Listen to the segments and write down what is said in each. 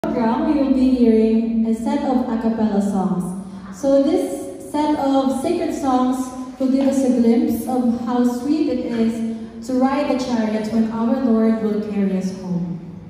program, we will be hearing a set of a cappella songs. So this set of sacred songs will give us a glimpse of how sweet it is to ride the chariot when our Lord will carry us home.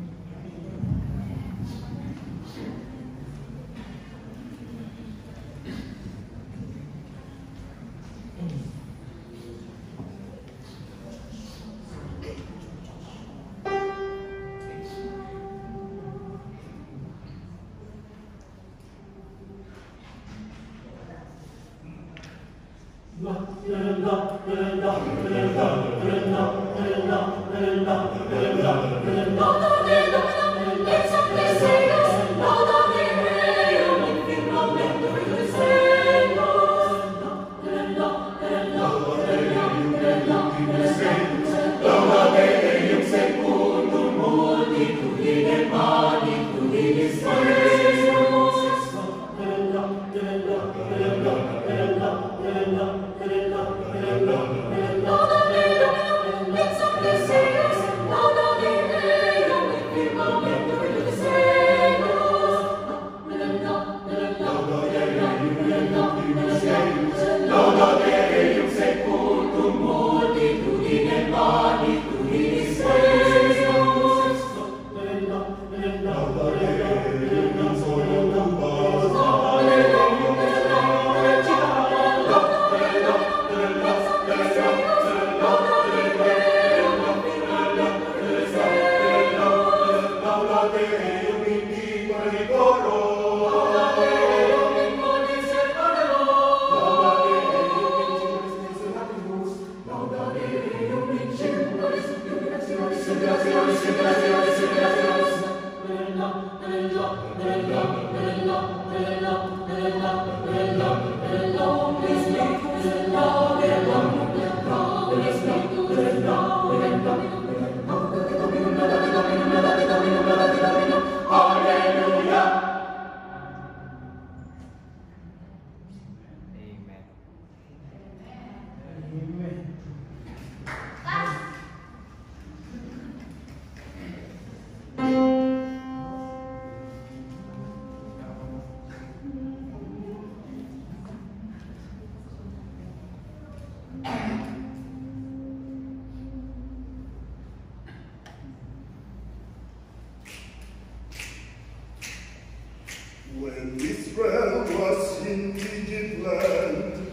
When Israel was in Egypt land,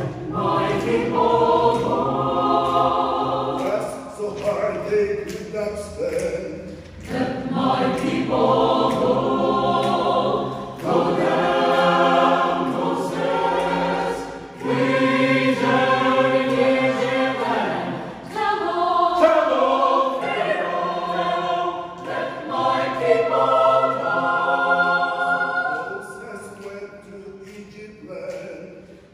my people go. pressed so hard they could not stand, Let my people go. Go down, Moses, please in Egypt land. Tell Pharaoh, let my people go. Moses went to Egypt land,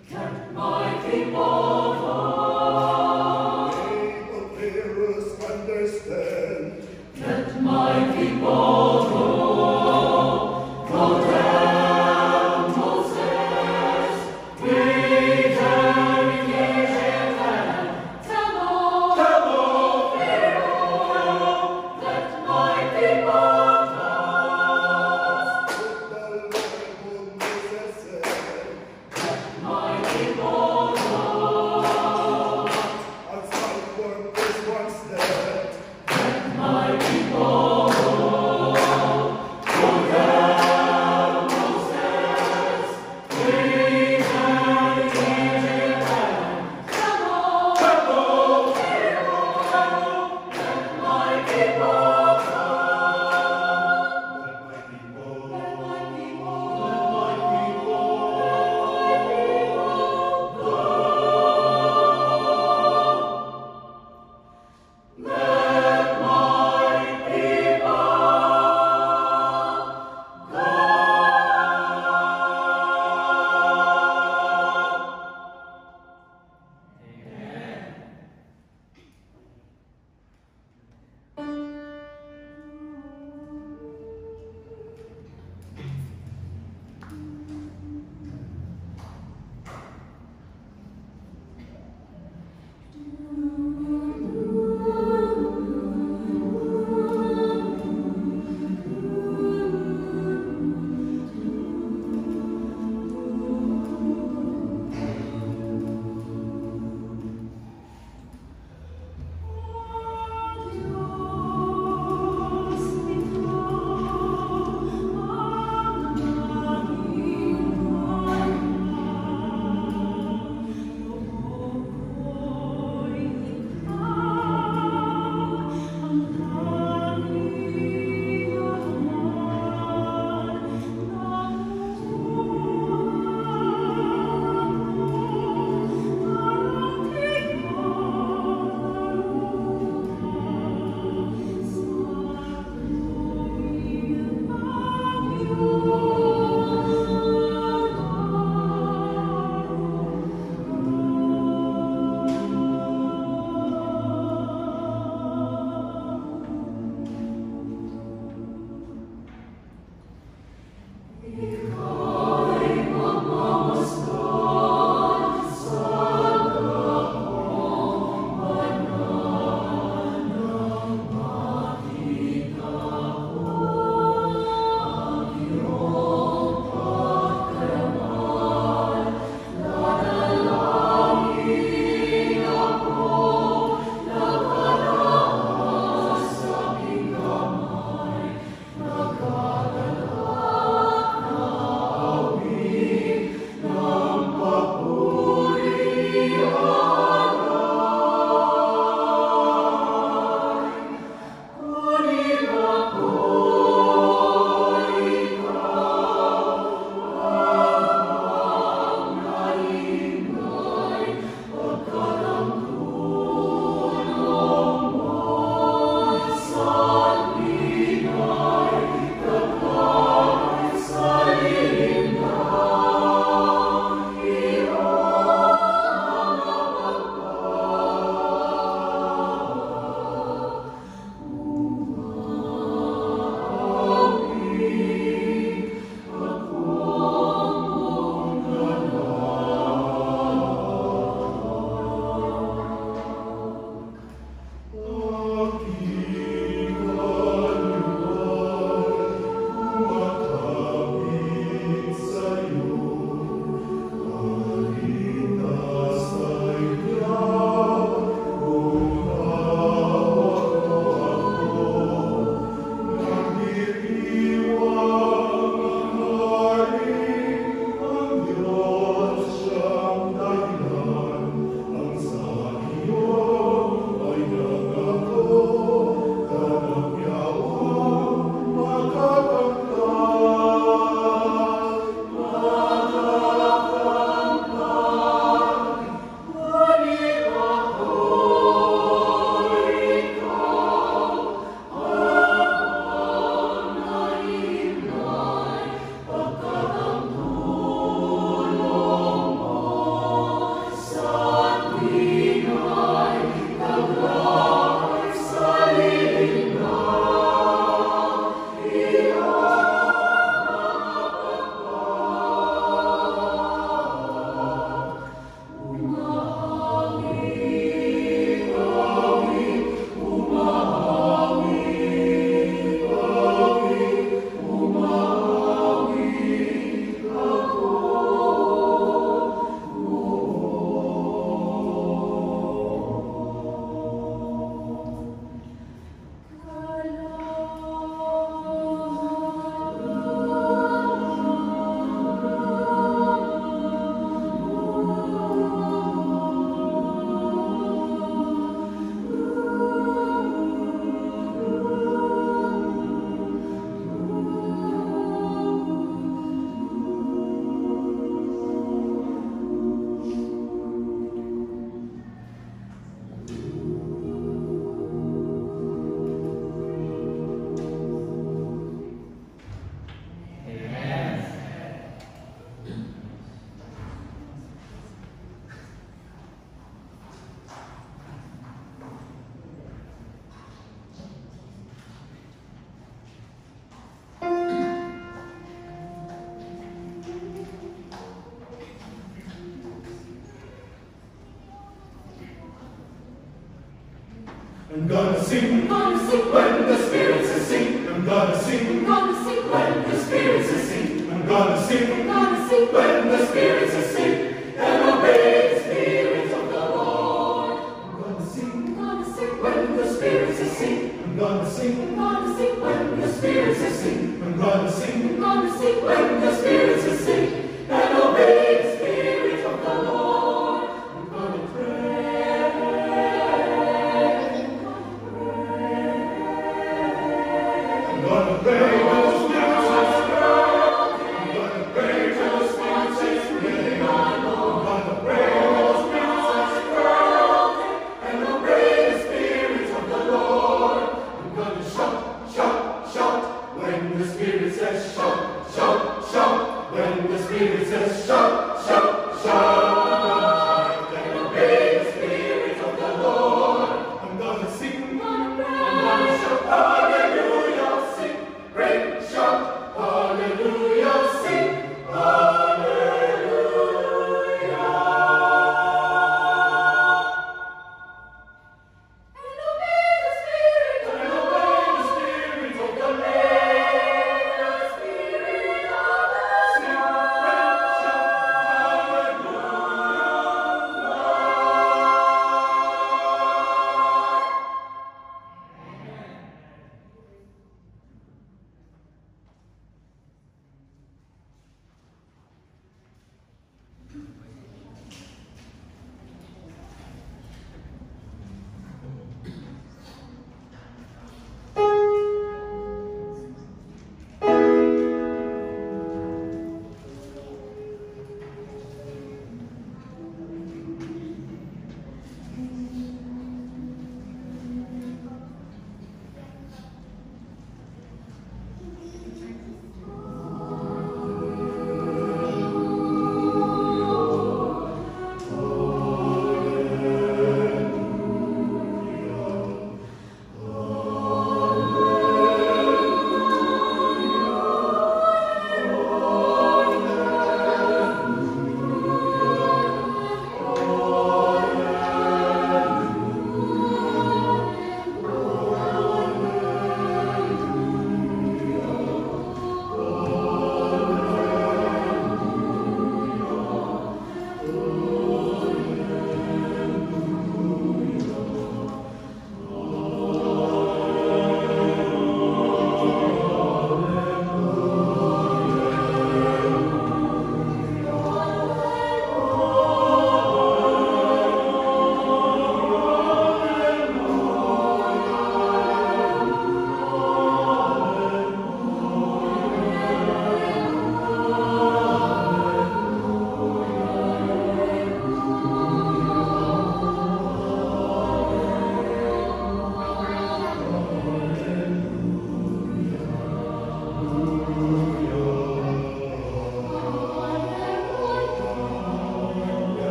I'm gonna sing, when the spirits are sing. I'm gonna sing, when the spirits are sing. I'm gonna sing, when the spirits are sing. And obey the spirit of the Lord. I'm gonna sing, when the spirits are sing. I'm gonna sing, when the spirits are sing. I'm gonna sing, when the spirits are sing. And obey the spirit of the Lord. I'm gonna pray. I'm gonna pray when the spirits are sing. I'm gonna pray till the spirits are sing. I'm gonna pray when the spirits are sing. And obey the spirit of the Lord. I'm gonna shout, shout, shout when the spirit says shout, shout, shout. When the spirit says shout, shout, shout. And obey the spirit of the Lord. I'm gonna sing, I'm gonna shout hallelujah, sing, great shout hallelujah, sing.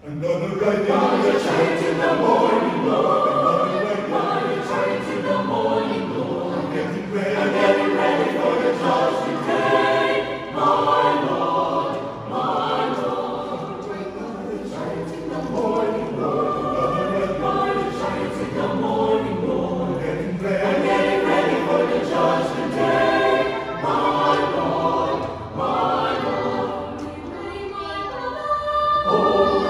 I'm gonna ride the chariot in the morning, Lord. Ride the chariot in the morning, Lord. I'm getting ready for the judgment day, my Lord, my Lord. Ride the chariot in the morning, Lord. Ride the chariot in the morning, Lord. I'm getting ready for the judgment day, my Lord, my Lord. Oh,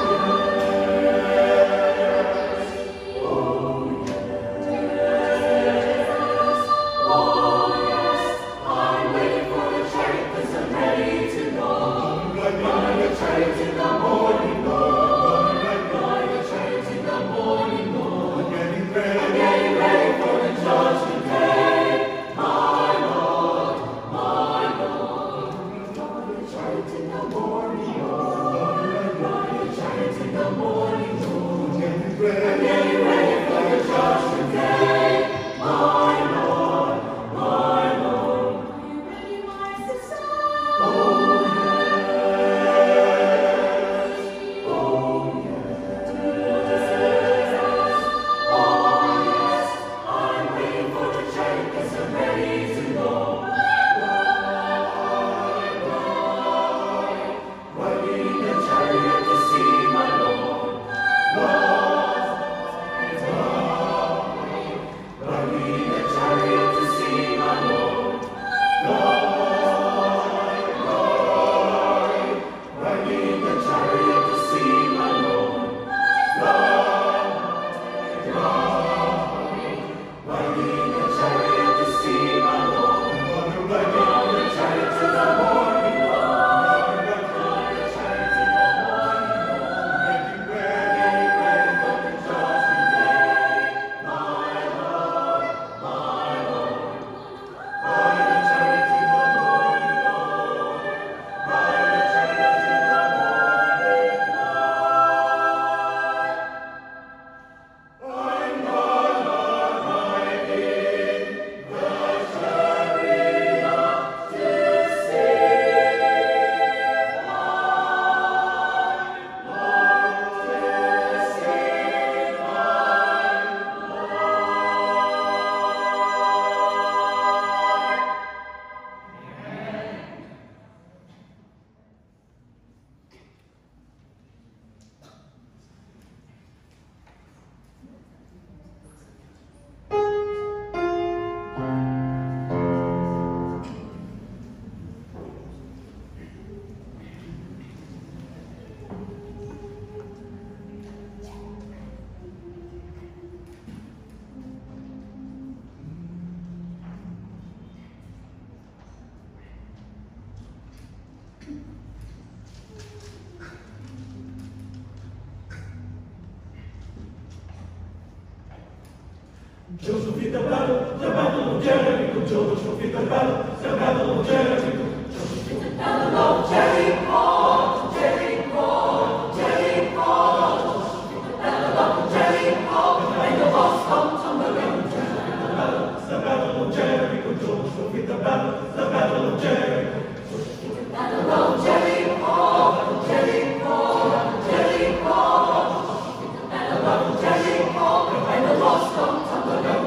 Joseph hit the battle of Jericho. Joseph hit the battle of Jericho. Joseph hit the battle of Jericho. Jericho, Jericho. Joseph hit the battle of Jericho. And the walls come tumbling. Joseph hit the battle of Jericho. Joseph hit the battle of Jericho. Joseph hit the battle of Jericho. Jericho, Jericho. Joseph hit the battle of Jericho. And the walls come tumbling.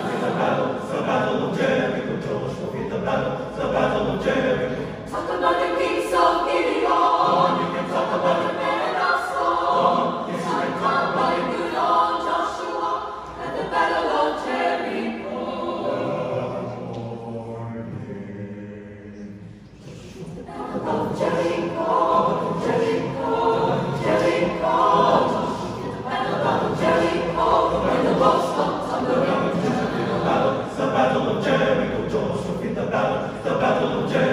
The battle of Jericho, Joshua hit the battle of Jericho. Talk about the kings of Gideon. You can talk about the men of Saul. Yes, you can talk about the good old Joshua and the battle of Jericho. The battle of Jericho, Jericho, Jericho. The battle of Jericho and the walls come tumbling. The battle of Jericho, Joseph hit the battle of Jericho.